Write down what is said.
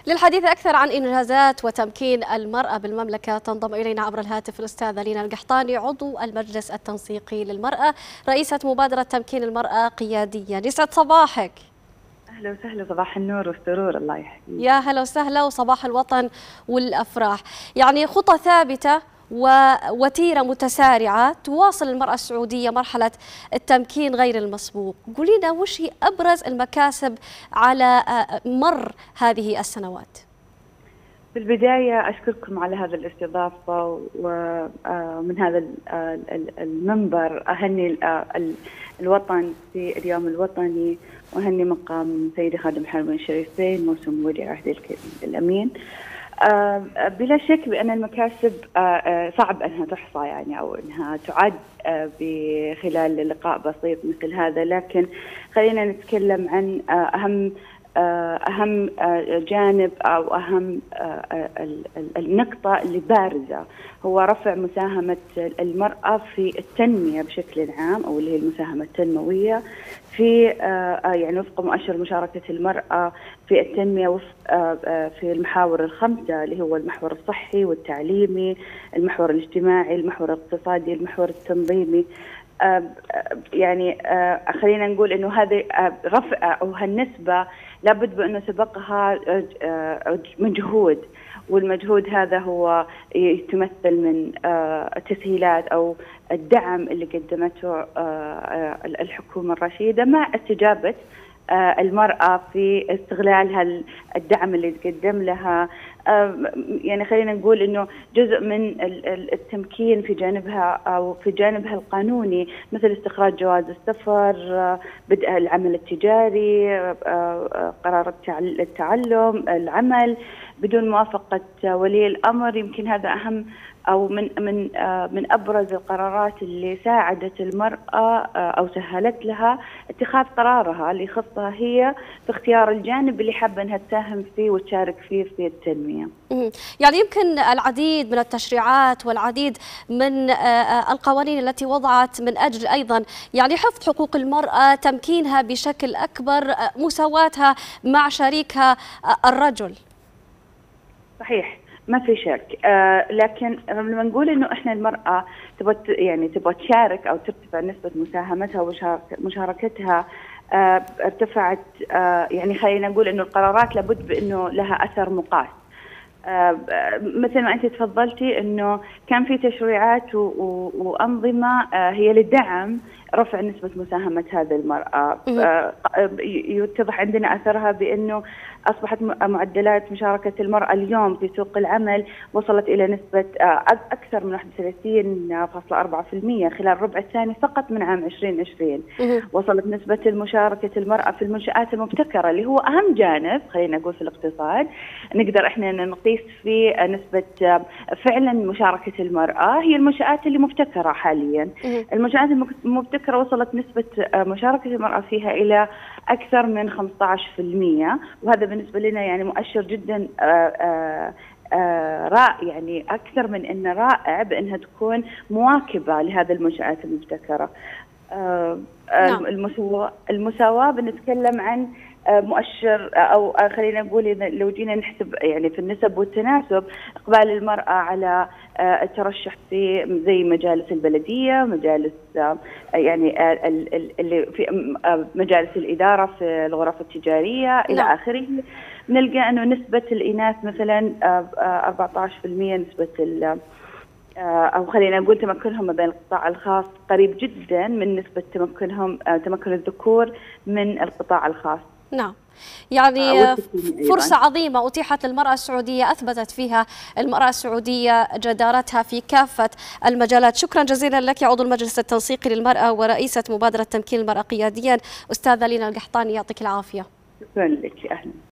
للحديث أكثر عن إنجازات وتمكين المرأة بالمملكة تنضم إلينا عبر الهاتف الأستاذة لينا القحطاني، عضو المجلس التنسيقي للمرأة، رئيسة مبادرة تمكين المرأة قياديا. يسعد صباحك. أهلا وسهلا، صباح النور والسرور. الله يحييك. يا هلا وسهلا، وصباح الوطن والأفراح. يعني خطى ثابتة ووتيرة متسارعة تواصل المرأة السعودية مرحلة التمكين غير المسبوق. قولينا وش هي أبرز المكاسب على مر هذه السنوات؟ في البداية أشكركم على هذا الاستضافة، ومن هذا المنبر أهني الوطن في اليوم الوطني، وأهني مقام سيدي خادم الحرمين الشريفين موسم ولي عهد الأمين. بلا شك بأن المكاسب صعب أنها تحصى يعني، أو أنها تعد بخلال لقاء بسيط مثل هذا، لكن خلينا نتكلم عن أهم جانب أو أهم النقطة اللي بارزة، هو رفع مساهمة المرأة في التنمية بشكل عام، أو اللي هي المساهمة التنموية في يعني وفق مؤشر مشاركة المرأة في التنمية في المحاور الخمسة، اللي هو المحور الصحي والتعليمي، المحور الاجتماعي، المحور الاقتصادي، المحور التنظيمي. يعني خلينا نقول انه هذه رفع او هالنسبه لابد بانه سبقها مجهود، والمجهود هذا هو يتمثل من التسهيلات او الدعم اللي قدمته الحكومه الرشيده مع استجابه المرأة في استغلال الدعم اللي تقدم لها. يعني خلينا نقول انه جزء من التمكين في جانبها او في جانبها القانوني، مثل استخراج جواز السفر، بدء العمل التجاري، قرار التعلم، العمل بدون موافقة ولي الأمر. يمكن هذا أهم أو من أبرز القرارات اللي ساعدت المرأة أو سهلت لها اتخاذ قرارها اللي يخصها هي في اختيار الجانب اللي حابة أنها تساهم فيه وتشارك فيه في التنمية. يعني يمكن العديد من التشريعات والعديد من القوانين التي وضعت من أجل أيضا يعني حفظ حقوق المرأة، تمكينها بشكل أكبر، مساواتها مع شريكها الرجل. صحيح، ما في شك. لكن لما نقول انه احنا المرأة تبغى تشارك او ترتفع نسبة مساهمتها ومشاركتها، ارتفعت. يعني خلينا نقول انه القرارات لابد بانه لها اثر مقاس. مثل ما انت تفضلتي انه كان في تشريعات وانظمه هي لدعم رفع نسبه مساهمه هذه المراه. يتضح عندنا اثرها بانه اصبحت معدلات مشاركه المراه اليوم في سوق العمل وصلت الى نسبه اكثر من 31.4% خلال الربع الثاني فقط من عام 2020. وصلت نسبه مشاركه المراه في المنشآت المبتكره، اللي هو اهم جانب خلينا نقول في الاقتصاد نقدر احنا نقيس في نسبه فعلا مشاركه المراه، هي المنشآت اللي مبتكره حاليا. المنشآت المبتكره وصلت نسبه مشاركه المراه فيها الى اكثر من 15%، وهذا بالنسبه لنا يعني مؤشر جدا يعني اكثر من انه رائع بانها تكون مواكبه لهذه المنشآت المبتكره. المساواه بنتكلم عن مؤشر، او خلينا نقول لو جينا نحسب يعني في النسب والتناسب، اقبال المراه على الترشح في زي مجالس البلديه، مجالس يعني اللي في مجالس الاداره في الغرف التجاريه الى اخره، نلقى انه نسبه الاناث مثلا 14%، نسبه أو خلينا نقول تمكنهم ما بين القطاع الخاص قريب جدا من نسبة تمكن الذكور من القطاع الخاص. نعم، يعني فرصة عظيمة أتيحت للمرأة السعودية، أثبتت فيها المرأة السعودية جدارتها في كافة المجالات. شكرا جزيلا لك عضو المجلس التنسيقي للمرأة ورئيسة مبادرة تمكين المرأة قياديا، أستاذة لينا القحطاني، يعطيك العافية. شكرا لك. أهلا.